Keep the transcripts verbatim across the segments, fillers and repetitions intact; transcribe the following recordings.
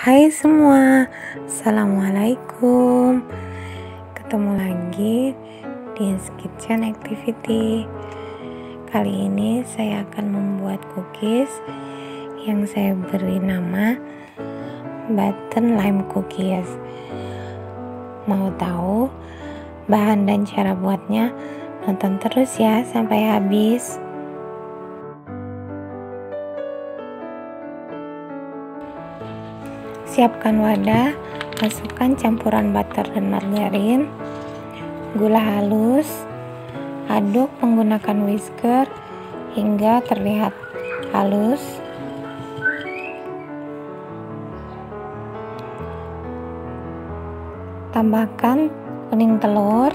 Hai semua, Assalamualaikum. Ketemu lagi di Ins Kitchen Activity. Kali ini saya akan membuat cookies yang saya beri nama Button Lime Cookies. Mau tahu bahan dan cara buatnya? Nonton terus ya sampai habis. Siapkan wadah, masukkan campuran butter dan margarin, gula halus, aduk menggunakan whisker hingga terlihat halus. Tambahkan kuning telur,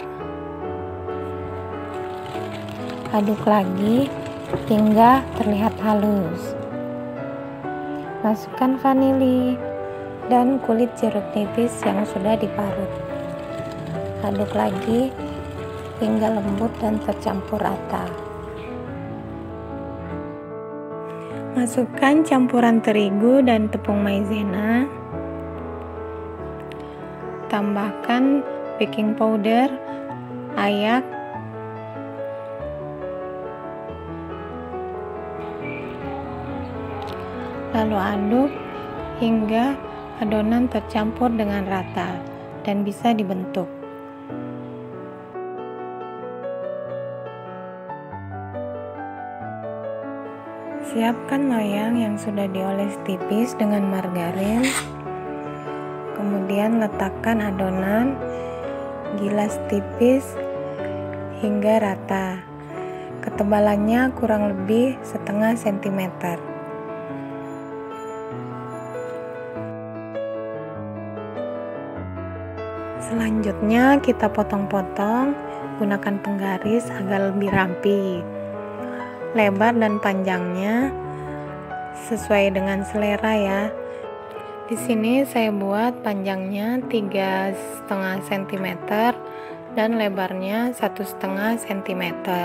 aduk lagi hingga terlihat halus. Masukkan vanili dan kulit jeruk nipis yang sudah diparut. Aduk lagi hingga lembut dan tercampur rata. Masukkan campuran terigu dan tepung maizena. Tambahkan baking powder, ayak, lalu aduk hingga adonan tercampur dengan rata dan bisa dibentuk. Siapkan loyang yang sudah dioles tipis dengan margarin. Kemudian letakkan adonan, gilas tipis hingga rata. Ketebalannya kurang lebih setengah sentimeter. Selanjutnya kita potong-potong, gunakan penggaris agar lebih rapi. Lebar dan panjangnya sesuai dengan selera ya. Di sini saya buat panjangnya tiga koma lima sentimeter dan lebarnya satu koma lima sentimeter.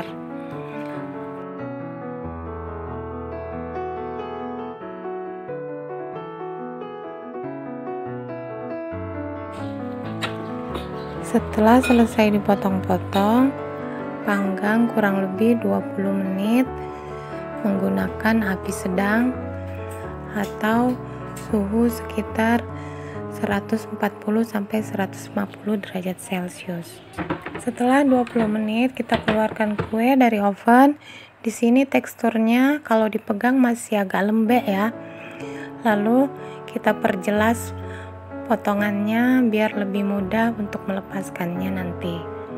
Setelah selesai dipotong-potong, panggang kurang lebih dua puluh menit menggunakan api sedang atau suhu sekitar seratus empat puluh sampai seratus lima puluh derajat Celcius. Setelah dua puluh menit kita keluarkan kue dari oven. Di sini teksturnya kalau dipegang masih agak lembek ya. Lalu kita perjelas potongannya biar lebih mudah untuk melepaskannya nanti.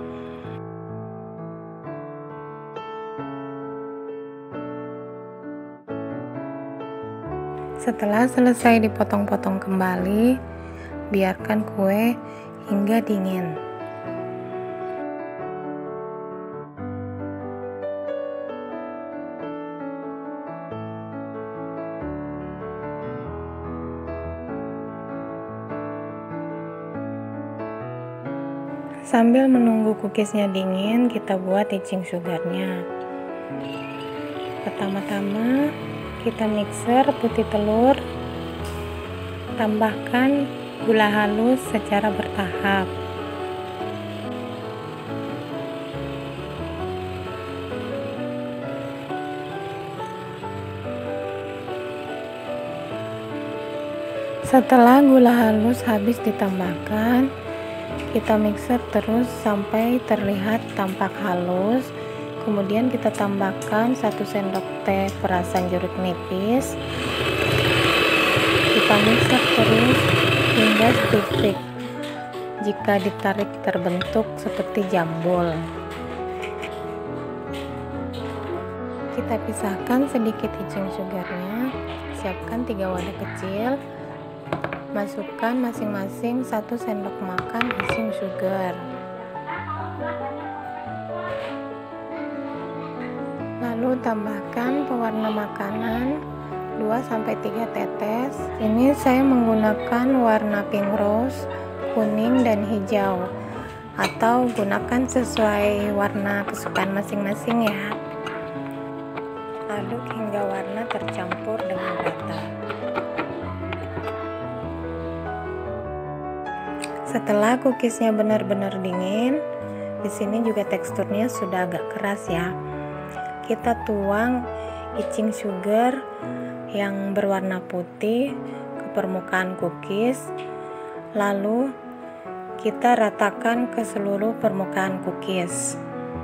Setelah selesai dipotong-potong kembali, biarkan kue hingga dingin. Sambil menunggu cookiesnya dingin, kita buat icing sugarnya. Pertama-tama kita mixer putih telur, tambahkan gula halus secara bertahap. Setelah gula halus habis ditambahkan, kita mixer terus sampai terlihat tampak halus. Kemudian kita tambahkan satu sendok teh perasan jeruk nipis. Kita mixer terus hingga stick-stick. Jika ditarik terbentuk seperti jambol. Kita pisahkan sedikit icing sugarnya. Siapkan tiga wadah kecil. Masukkan masing-masing satu sendok makan icing sugar. Lalu tambahkan pewarna makanan dua sampai tiga tetes. Ini saya menggunakan warna pink rose, kuning dan hijau, atau gunakan sesuai warna kesukaan masing-masing ya. Aduk hingga warna tercampur dengan rata. Setelah cookiesnya benar-benar dingin, di sini juga teksturnya sudah agak keras ya. Kita tuang icing sugar yang berwarna putih ke permukaan cookies, lalu kita ratakan ke seluruh permukaan cookies.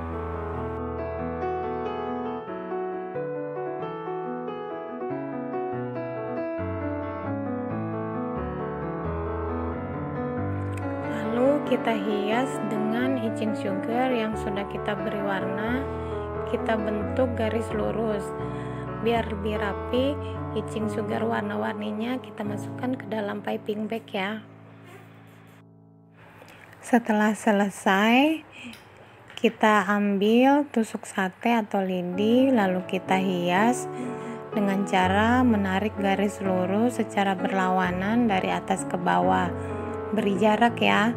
Lalu kita hias dengan icing sugar yang sudah kita beri warna. Kita bentuk garis lurus biar lebih rapi. Icing sugar warna-warninya kita masukkan ke dalam piping bag ya. Setelah selesai, kita ambil tusuk sate atau lidi, lalu kita hias dengan cara menarik garis lurus secara berlawanan dari atas ke bawah. Beri jarak ya.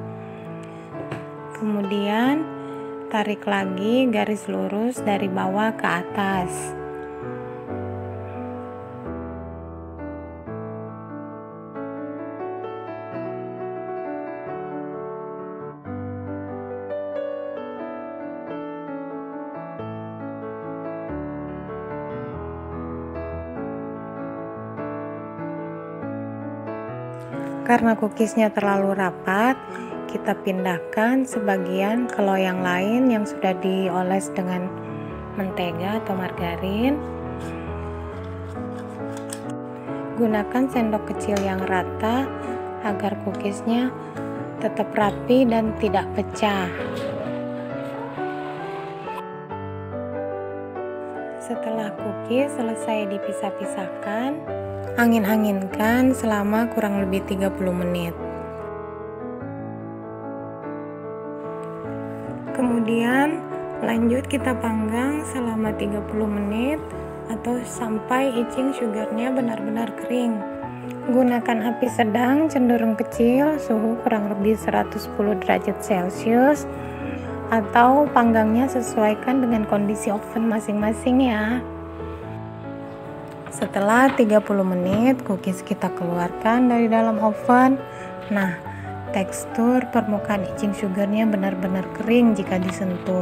Kemudian tarik lagi garis lurus dari bawah ke atas. Karena cookiesnya terlalu rapat, kita pindahkan sebagian ke loyang lain yang sudah dioles dengan mentega atau margarin. Gunakan sendok kecil yang rata agar cookiesnya tetap rapi dan tidak pecah. Setelah cookies selesai dipisah-pisahkan, angin-anginkan selama kurang lebih tiga puluh menit. Kemudian lanjut kita panggang selama tiga puluh menit atau sampai icing sugarnya benar-benar kering. Gunakan api sedang cenderung kecil, suhu kurang lebih seratus sepuluh derajat celcius, atau panggangnya sesuaikan dengan kondisi oven masing-masing ya. Setelah tiga puluh menit, cookies kita keluarkan dari dalam oven. Nah, tekstur permukaan icing sugarnya benar-benar kering jika disentuh.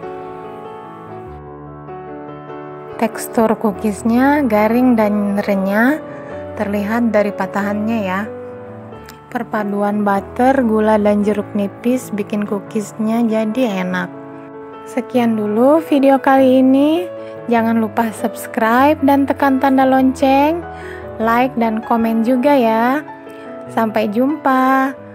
Tekstur cookiesnya garing dan renyah, terlihat dari patahannya ya. Perpaduan butter, gula, dan jeruk nipis bikin cookiesnya jadi enak. Sekian dulu video kali ini. Jangan lupa subscribe dan tekan tanda lonceng, like dan komen juga ya. Sampai jumpa.